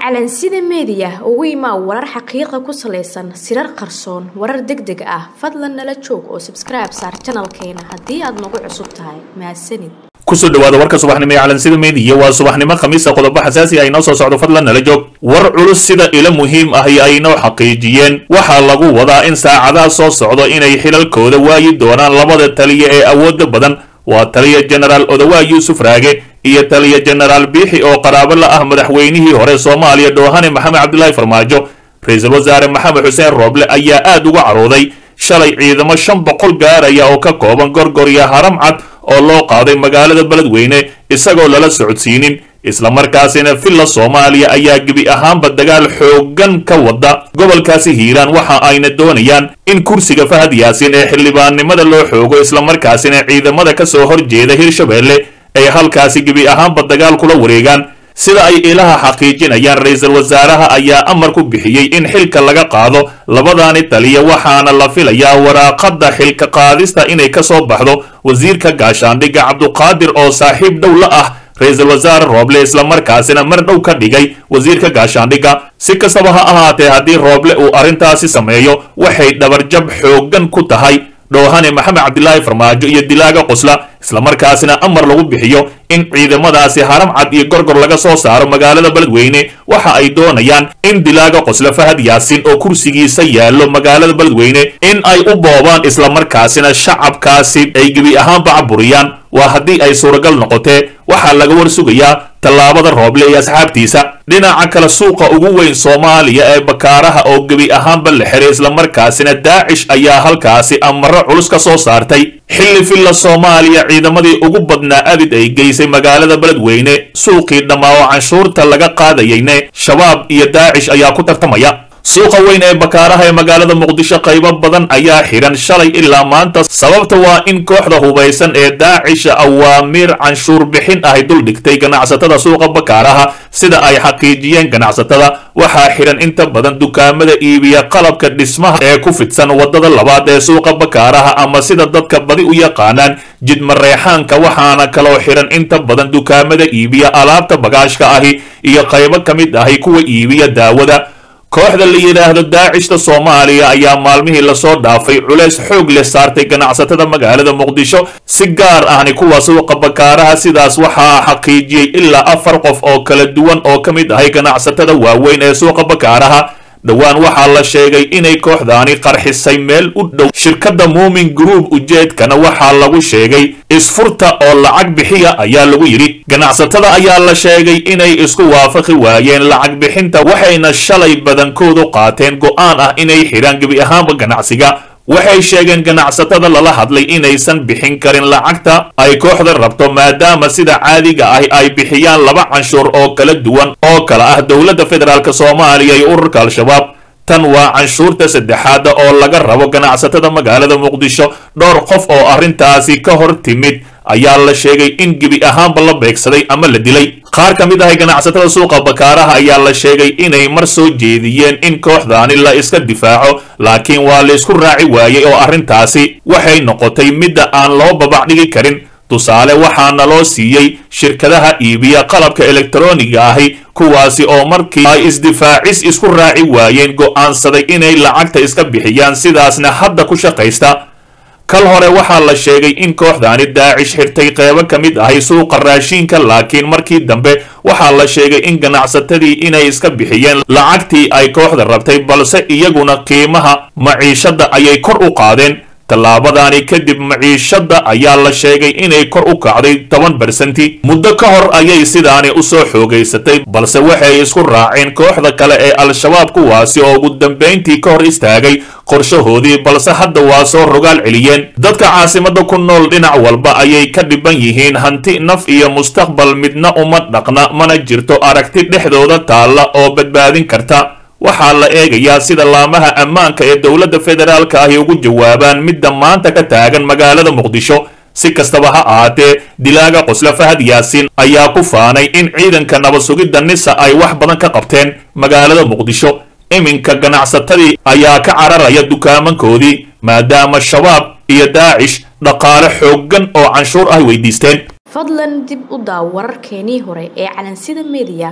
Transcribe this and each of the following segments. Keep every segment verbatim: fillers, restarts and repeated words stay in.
calansida media ugu imaa warar xaqiiqo ku saleysan sirar qarsoon warar degdeg ah fadlan nala joog oo subscribe saar channelkeena hadii aad nagu cusub tahay mahadsanid kusoo dhawaada warka subaxnimo ee calansida media waa subaxnimo khamiis ah qodobo xasaasi ah inoo soo socdo fadlan nala joog war culus sida ilo muhiim ah ay inoo xaqiijiyeen waxa lagu wadaa in saacadaha soo socdo inay xilalkooda waayi doonaan labada taliye ee awoodda badan waa taliye general Odawa Yusuf Raage iyo taliye general Biixi oo qaraabo la ah madaxweynihii hore Soomaaliya Doohane Maxamed Cabdullaahi Farmaajo ra'iisul wasaare Maxamed Xuseen Roble ayaa aad uga carooday shalay ciidamo shan boqol gaaraya oo ka kooban gorgor iyo haram cad oo loo qaaday magaalada Beledweyne isagoo lala socodsiinin isla markaasina filla Soomaaliya ayaa gibi ahaanba dagaal xoogan ka wada gobolkaasi Hiiraan waxa ayna doonayaan in kursiga Fahad Yaasin ee xildhibaannimada loo xoogo isla markaasina ciidamada ka soo horjeeda Hirshabeelle ay halkaasi gibi ahaanba dagaal kula wareegaan sida ay ilaha xaqiijinayaan ra'iisul wasaaraha ayaa amar ku bixiyay in xilka laga qaado labadaani taliye waxaana la filayaa waraaqada xilka qaadista inay ka soo baxdo wasiirka gaashaandhigga Cabduqaadir oo saaxiib dhow la ah ra'iisul wasaare Roble isla markaasina mar dhow ka dhigay wasiirka gaashaandhigga si kastaba ha ahaatee haddii Roble uu arintaasi sameeyo waxay dhabarjab xoogan ku tahay Doohane Maxamed Cabdullaahi Farmaajo iyo dilaaga qosla isla markaasina amar lagu bixiyo in ciidamadaasi haram cad iyo gorgor laga soo saaro magaalada Beledweyne waxa ay doonayaan in dilaaga qosla Fahad Yaasin oo kursigiisa yaalo magaalada Beledweyne in ay u boobaan isla markaasina shacabkaasi ay gibi ahaanba caburiyaan waa haddii ay suuragal noqotee waxa laga war sugayaa tallaabada Roble iyo asxaabtiisa dhinaca kala suuqa ugu weyn Soomaaliya ee Bakaaraha oo gibi ahaanba la xiray isla markaasina Daacish ayaa halkaasi amaro culus ka soo saartay xilli filla Soomaaliya ciidamadii ugu badnaa abid ay geysay magaalada Beledweyne suuqii dhamaaw canshuurta laga qaadayayna shabaab iyo Daacish ayaa ku tartamaya suuqa weyn ee Bakaaraha ee magaalada Muqdisho qaybo badan ayaa xiran shalay ilaa maanta sababta waa in kooxda hubeysan ee Daacish awaamir canshuur bixin ah dul dhigtay ganacsatada suuqa Bakaaraha sida ay xaqiijiyeen ganacsatada waxaa xiran inta badan dukaamada iibiya qalabka dhismaha ee ku fidsan wadada labaad ee suuqa Bakaaraha ama sida dadka badi u yaqaanaan jid mareexaanka waxaana kaloo xiran inta badan dukaamada iibiya alaabta bagaashka ahi iyo qaybo kamid ahi kuwa iibiya daawada kooxda la yiraahdo Daacishta Soomaaliya ayaa maalmihii la soo dhaafay culeys xoog leh saartay ganacsatada magaalada Muqdisho si gaar ahna kuwa suuqa Bakaaraha sidaas waxaa xaqiijiyay ilaa afar qof oo kala duwan oo kamid ah ganacsatada waaweyn ee suuqa Bakaaraha dhawaan waxaa la sheegay inay kooxdaani qarxisay meel u dhow shirkadda Moomin Group ujeedkana waxaa lagu sheegay isfurta oo lacag bixiya ayaa lagu yiri ganacsatada ayaa la sheegay inay isku waafaqi waayeen lacag bixinta waxayna shalay badankoodu qaateen go'aan ah inay xiraan gibi ahaanba ganacsiga waxay sheegeen ganacsatada lala hadlay inaysan bixin karin lacagta ay kooxda rabto maadaama sida caadiga ah ay bixiyaan laba canshuur oo kala duwan oo kala ah dowladda federaalka Soomaaliya iyo ururka Al-Shabaab tan waa canshuurta saddexaad oo laga rabo ganacsatada magaalada Muqdisho dhowr qof oo arintaasi ka hor timid ayaa la sheegay in gibi ahaanba la beegsaday ama la dilay qaar kamid ah ganacsatada suuqa Bakaaraha ayaa la sheegay inay mar soo jeediyeen in kooxdaani la iska difaaco laakiin waa la isku raaci waayay oo arintaasi waxay noqotay mid aan loo babac dhigi karin tusaale waxaana loo siiyay shirkadaha iibiya qalabka elektarooniga ahi kuwaasi oo markii ay isdifaacis isku raaci waayeen go'aansaday inay lacagta iska bixiyaan sidaasna hadda ku shaqaysta kal hore waxaa la sheegay in kooxdaani Daacish xirtay qaybo kamid ah suuqa raashinka laakiin markii dambe waxaa la sheegay in ganacsatadii inay iska bixiyeen lacagtii ay kooxda rabtay balse iyaguna qiimaha maciishada ayay kor u qaadeen tallaabadaani kadib maciishada ayaa la sheegay inay kor u kacday toban percent muddo ka hor ayay sidaani u soo xoogaysatay balse waxay isku raaceen kooxda kale ee Al-Shabaab kuwaasi oo ugu dambeyntii ka hor istaagay qorshahoodii balse hadda waa soo rogaal celiyeen dadka caasimada ku nool dhinac walba ayay ka dhiban yihiin hanti naf iyo mustaqbal midna uma dhaqna mana jirto aragti dhexdooda taala oo badbaadin karta waxaa la eegayaa sida laamaha ammaanka ee dowladda federaalka ah ugu jawaabaan midda maanta ka taagan magaalada Muqdisho si kastaba ha ahaatee dilaaga qosla Fahad Yaasin ayaa ku faanay in ciidanka nabad sugidda Nisa ay wax badan ka qabteen magaalada Muqdisho iminka ganacsatadii ayaa ka cararaya dukaamankoodii maadaama shabaab iyo Daacish dhaqaale xoogan oo canshuur ah weydiisteen fadlan dib u daaw wararkeenii hore ee calansida media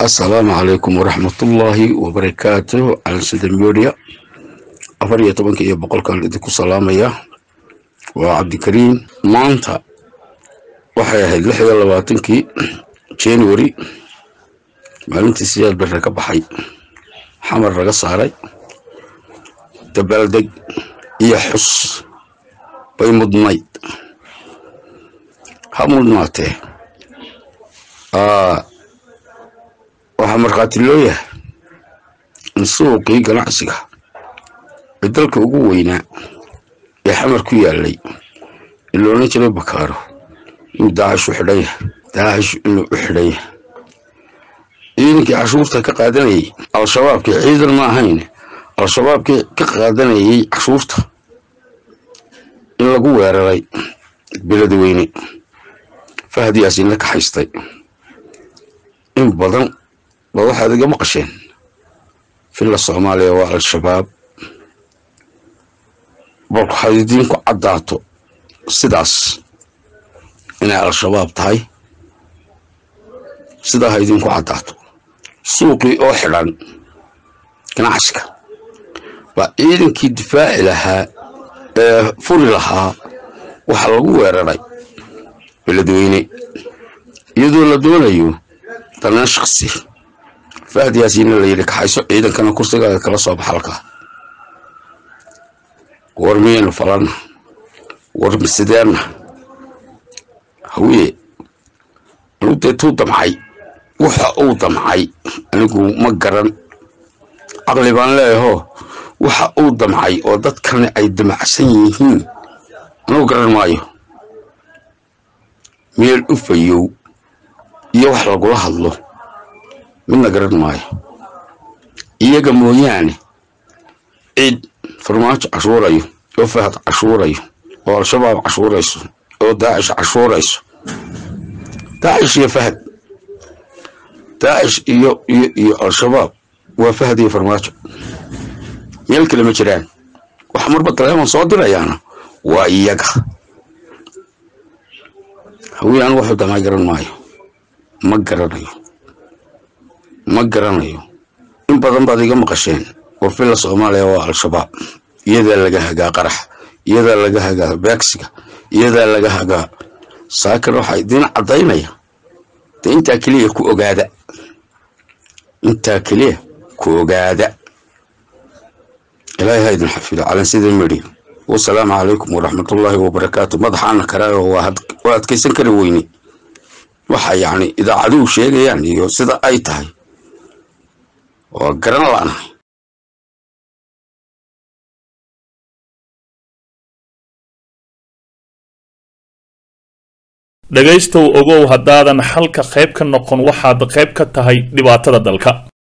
السلام عليكم ورحمة الله وبركاته على سيد الميديا أفريا طبعا كي بقول كان لديكم سلام يا وعبد الكريم ما أنت وحيا اللحية لواتنكي جانوري معلومة السياد بالركب حي حمر رقص علي تبلدق يحس بيمض نايت همود ماته آه waxaa markhaati loo yahay in suuqii ganacsiga ee dalka ugu weynaa ee xamar ku yaalay ee loona jiray Bakaaro inuu Daacish u xidhan yahay Daacish inuu u xidhan yahay ciidankii cashuurta ka qaadanayay al-shabaabkii ciidan ma ahayn al-shabaabkii ka qaadanayay cashuurta in lagu weeraray beledweyne Fahad Yaasin la ka haystay in badan waxaad iga maqasheen filla Soomaaliya waa al-shabaab balku xadiidin ku cadaato sidaas inay al-shabaab tahay sidaa haydin ku cadaato suuqii oo xidhan ganacsiga waa ciidankii difaaci lahaa ee furi lahaa waxa lagu weeraray beledweyne iyadoo la doonayo dana shakhsi Fahad Yaasin la yiri kaxayso ciidankana kursiga kala soo baxalka warmiyeen falan warmisideen hawiye luude tuu damcay waxa uu damcay anigu ma garan aqli baan leeyahay waxa uu damcay oo dadkan ay damacsan yihiin anigu garan maayo meel u fayow iyo wax lagu hadlo من نقرد ماي إيجا موياني عيد فرماج عشورة يو أو فهد عشورة يو أو الشباب عشورة يسو أو داعش عشورة يسو داعش يا فهد داعش يو يو يو الشباب وفهد يا فرماج يلك المجران وحمر بطلعهم صادرة يعني وإيجا هو يعني واحد ما يقرن ماي ما قرن يو ما قرنايو إن بدن بعد يوم قشين وفي الصومالية والشباب يدا لقاها جا قرح يدا لقاها جا باكسكا يدا لقاها جا ساكر وحي دين عضينا يا أنت كليه كو قادة أنت كليه كو قادة إلهي هيدا الحفيد على سيد المريم والسلام عليكم ورحمة الله وبركاته مضحانا كرار وهاد وهاد كيسن كرويني وحي يعني إذا عدو شيء يعني سيدا أي تاي وقرن لنا dhagaystow ogow haddaadan xalka qayb ka noqon waxaad qayb ka tahay dhibaatada dalka.